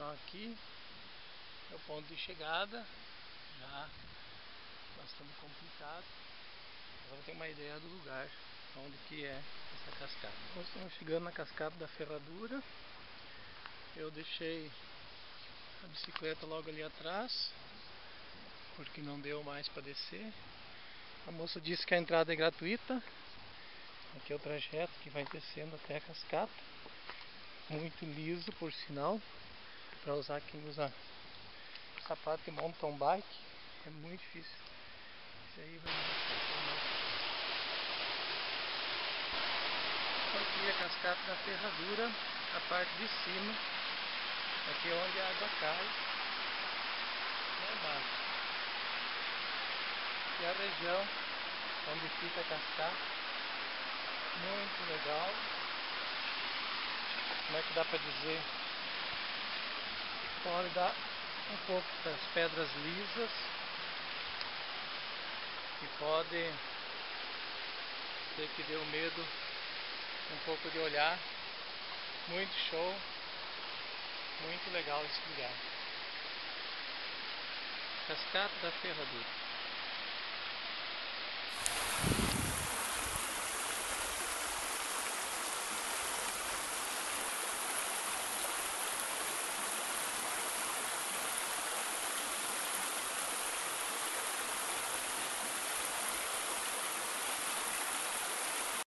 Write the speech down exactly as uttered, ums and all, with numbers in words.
Então aqui é o ponto de chegada, já bastante complicado. Agora tem uma ideia do lugar onde que é essa cascata. Nós estamos chegando na cascata da Ferradura. Eu deixei a bicicleta logo ali atrás, porque não deu mais para descer. A moça disse que a entrada é gratuita. Aqui é o trajeto que vai descendo até a cascata. Muito liso, por sinal, para usar quem usa sapato e mountain bike. É muito difícil. Isso aí vai aqui a cascata da Ferradura, a parte de cima. Aqui é onde a água cai, lá embaixo. E a região onde fica a cascata, muito legal. Como é que dá para dizer? Pode dar um pouco das pedras lisas e pode ser que deu medo um pouco de olhar. Muito show, muito legal esse lugar. Cascata da Ferradura.